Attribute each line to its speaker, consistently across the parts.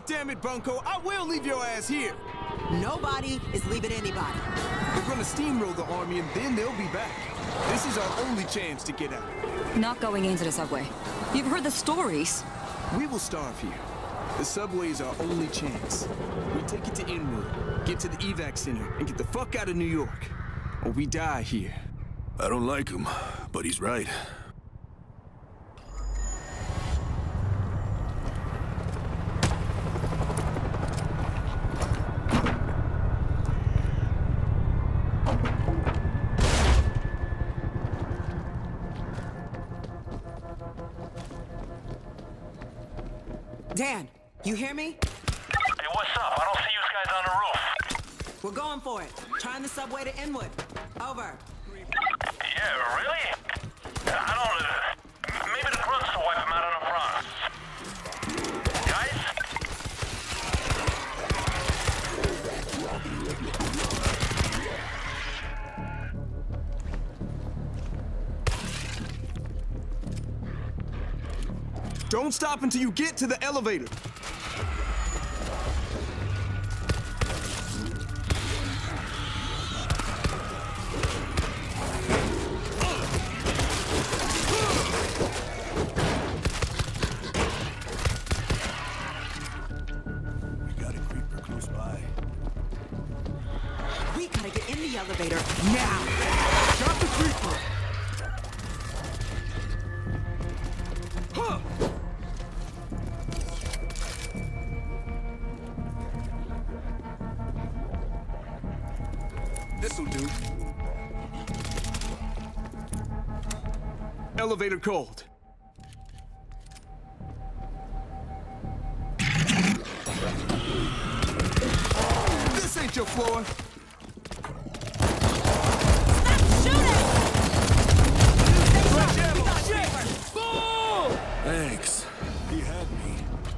Speaker 1: damn it, Bunko. I will leave your ass here.
Speaker 2: Nobody is leaving anybody.
Speaker 1: We're gonna steamroll the army and then they'll be back. This is our only chance to get out.
Speaker 3: Not going into the subway. You've heard the stories.
Speaker 1: We will starve here. The subway is our only chance. We take it to Inwood, get to the evac center, and get the fuck out of New York. Or we die here.
Speaker 4: I don't like him, but he's right.
Speaker 2: Dan, you hear me?
Speaker 5: Hey, what's up? I don't see you guys on the roof.
Speaker 2: We're going for it. Trying the subway to Inwood. Over.
Speaker 5: Yeah, really? I don't... maybe the grunts will wipe them out on the front. Guys?
Speaker 1: Don't stop until you get to the elevator.
Speaker 4: We got a creeper close by.
Speaker 2: We gotta get in the elevator now.
Speaker 1: Drop the creeper. This'll do. Elevator cold. This ain't your floor.
Speaker 4: Thanks. He had me.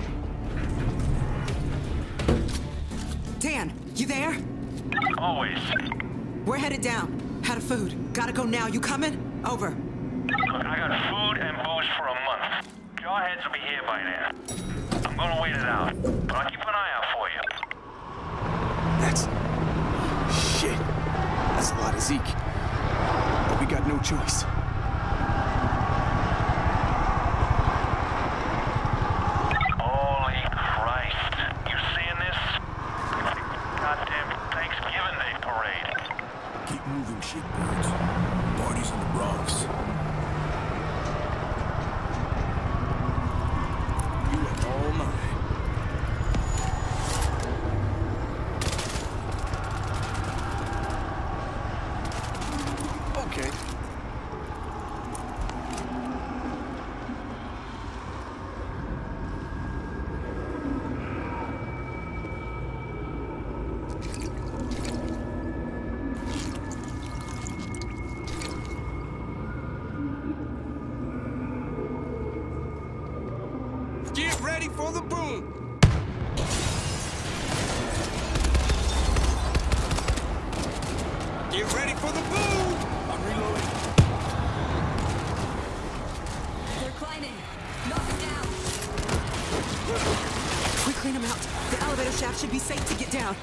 Speaker 2: Dan, you there?
Speaker 5: Always.
Speaker 2: We're headed down. Out of food. Gotta go now. You coming? Over.
Speaker 5: Look, I got food and booze for a month. Jawheads will be here by then. I'm gonna wait it out, but I'll keep an eye out for you.
Speaker 1: That's... shit. That's a lot of Zeke. But we got no choice.
Speaker 5: Holy Christ. You seeing this? Goddamn Thanksgiving Day parade.
Speaker 4: Keep moving, shitbirds. Party's in the Bronx.
Speaker 1: You are all mine. Okay. Get ready for the boom! Get ready for the boom! I'm reloading.
Speaker 3: They're climbing. Knock them down.
Speaker 2: We clean them out. The elevator shaft should be safe to get down.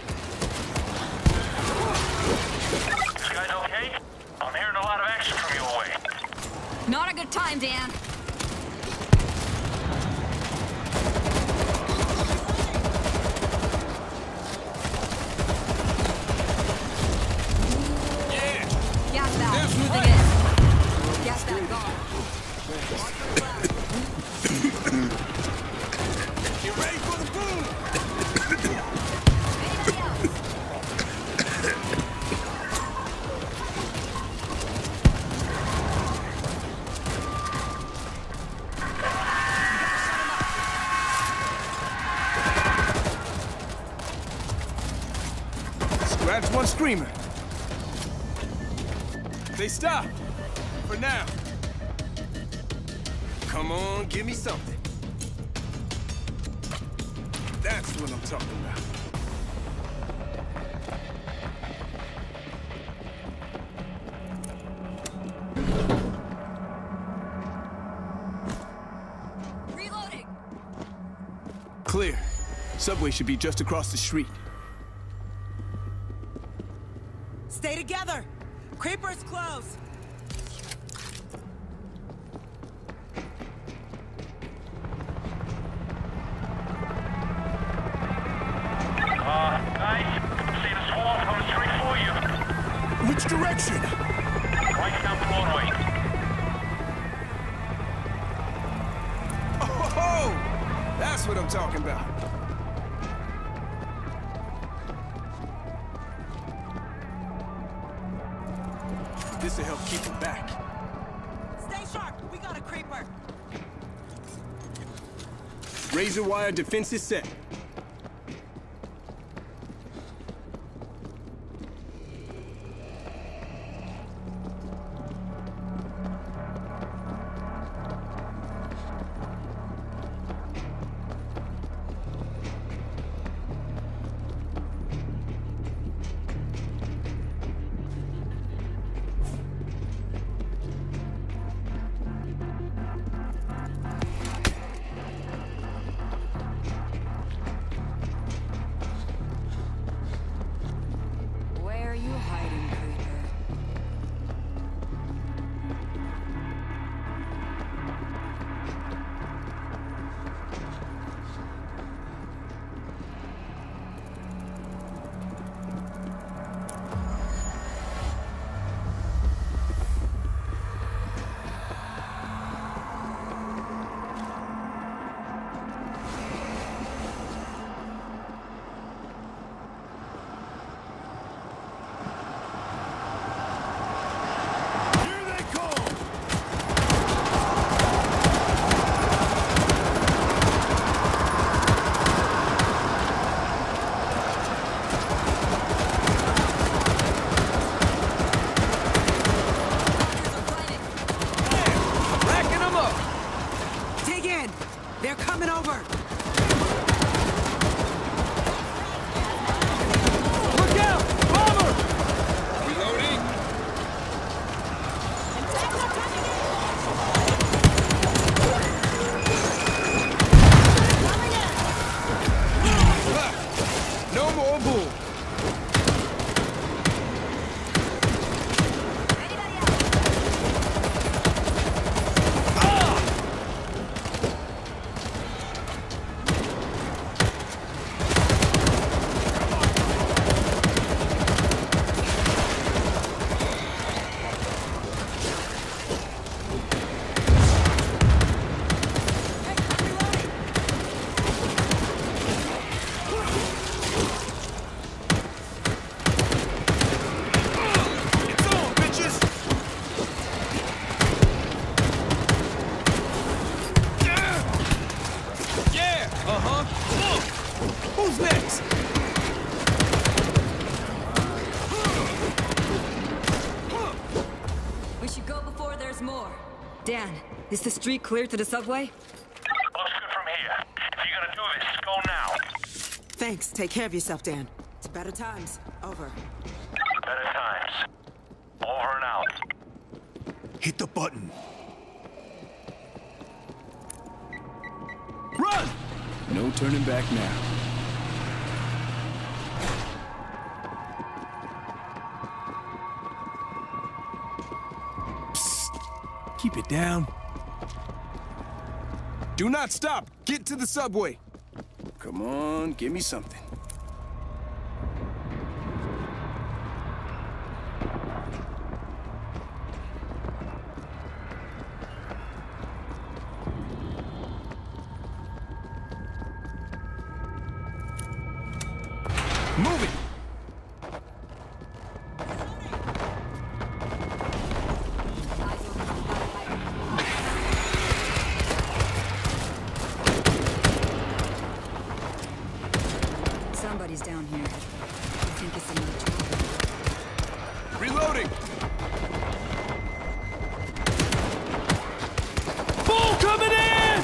Speaker 5: You guys okay? I'm hearing a lot of action from your way.
Speaker 3: Not a good time, Dan. Gas valve. Moving in. Gas valve gone.
Speaker 1: Get ready for the boom!
Speaker 3: Anybody else?
Speaker 1: Scratch one screamer. They stopped. For now. Come on, give me something. That's what I'm talking about.
Speaker 3: Reloading.
Speaker 1: Clear. Subway should be just across the street.
Speaker 2: Stay together! Creeper's close!
Speaker 5: Guys, see the swarm coming straight for you.
Speaker 4: Which direction?
Speaker 5: Right down Broadway.
Speaker 1: Oh, that's what I'm talking about. This'll help keep them back.
Speaker 2: Stay sharp! We got a creeper!
Speaker 1: Razor wire defense is set.
Speaker 3: Where are you hiding, creeper?
Speaker 4: Here they come!
Speaker 1: Racking them up!
Speaker 2: Dig in! They're coming over!
Speaker 1: Look out! Bomber! Reloading! No more bull! It's on, bitches! Yeah! Uh-huh. Who's next?
Speaker 3: We should go before there's more. Dan, is the street clear to the subway?
Speaker 5: Looks good from here. If you're gonna do this, go now.
Speaker 2: Thanks. Take care of yourself, Dan. It's better times. Over.
Speaker 5: Better times. Over and out.
Speaker 4: Hit the button.
Speaker 1: Run! No turning back now. Psst. Keep it down. Do not stop. Get to the subway. Come on, give me something. Move it!
Speaker 3: Somebody's down here. I think it's another job.
Speaker 1: Reloading! Bull coming in!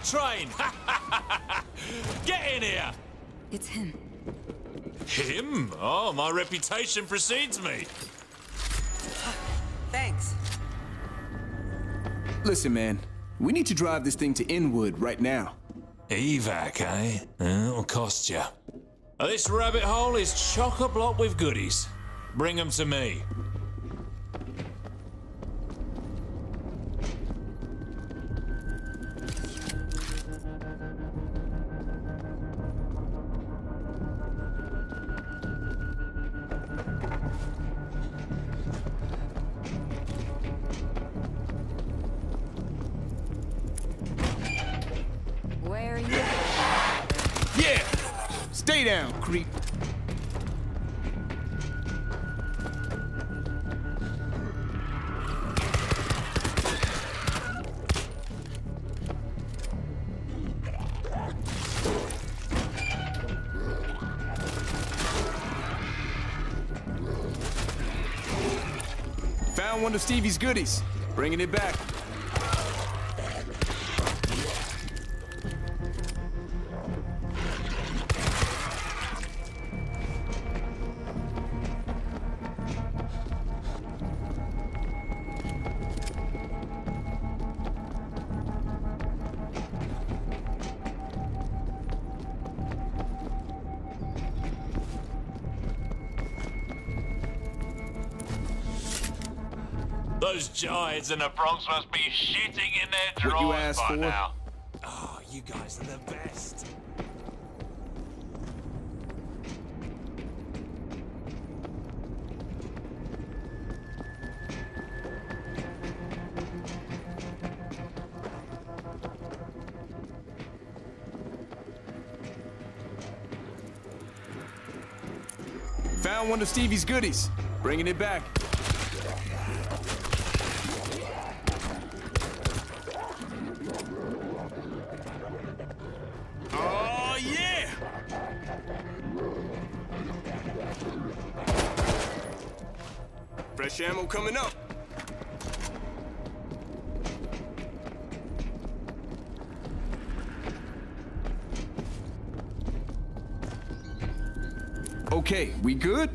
Speaker 6: train! Get in here!
Speaker 3: It's him.
Speaker 6: Him? Oh, my reputation precedes me.
Speaker 2: Thanks.
Speaker 1: Listen, man. We need to drive this thing to Inwood right now.
Speaker 6: Evac, eh? It'll cost you. This rabbit hole is chock-a-block with goodies. Bring them to me.
Speaker 3: Where are you?
Speaker 1: Yeah! Stay down, creep. Found one of Stevie's goodies. Bringing it back.
Speaker 6: Those giants in the Bronx must be shitting in their drawers
Speaker 1: What you asked
Speaker 6: by
Speaker 1: for?
Speaker 6: now. Oh, you guys are the best.
Speaker 1: Found one of Stevie's goodies. Bringing it back. Oh, yeah! Fresh ammo coming up. Okay, we good?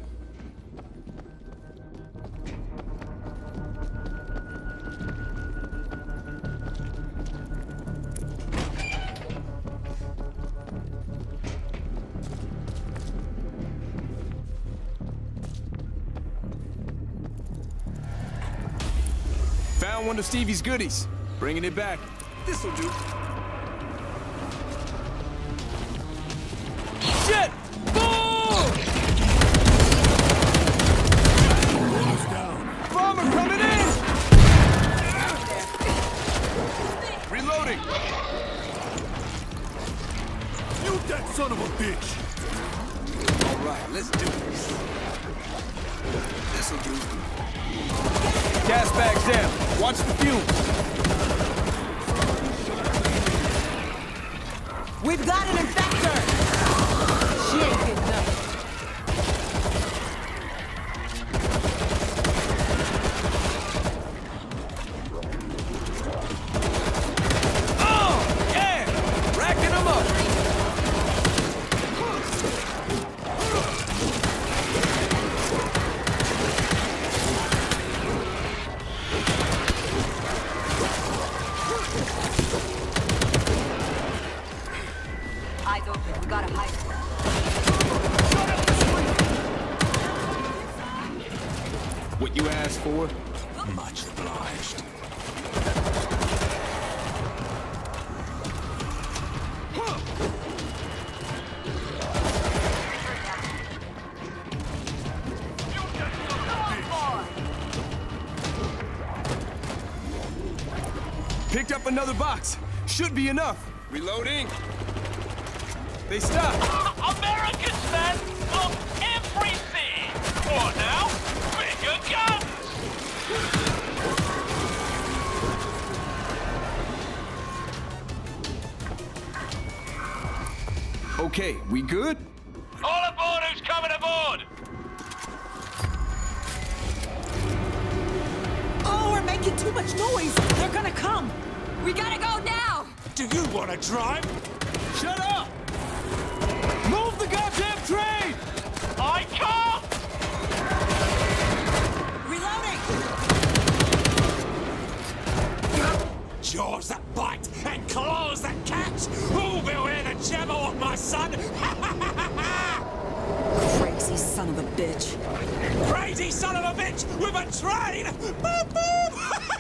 Speaker 1: Found one of Stevie's goodies. Bringing it back. This'll do. Shit! Boom! Bomber coming in! Reloading!
Speaker 4: You that son of a bitch!
Speaker 1: All right, let's do this. This'll do. Gas bags down. Watch the fumes.
Speaker 2: We've got an infector! She ain't getting up.
Speaker 1: Oh, yeah! Racking them up.
Speaker 3: Eyes open. We gotta hide.
Speaker 1: What you asked for?
Speaker 6: Much obliged.
Speaker 1: Picked up another box. Should be enough. Reloading. They stopped.
Speaker 5: Americans, man, of everything! What now? Bigger guns!
Speaker 1: Okay, we good?
Speaker 5: All aboard who's coming aboard!
Speaker 2: Oh, we're making too much noise. They're gonna come.
Speaker 3: We gotta go now!
Speaker 6: Do you want to drive?
Speaker 1: Shut up! Move the goddamn train!
Speaker 6: I can't!
Speaker 2: Reloading!
Speaker 6: Jaws that bite and claws that catch! Who will wear the Jabberwock, my son?
Speaker 2: Crazy son of a bitch.
Speaker 6: Crazy son of a bitch with a train! Boop, boop.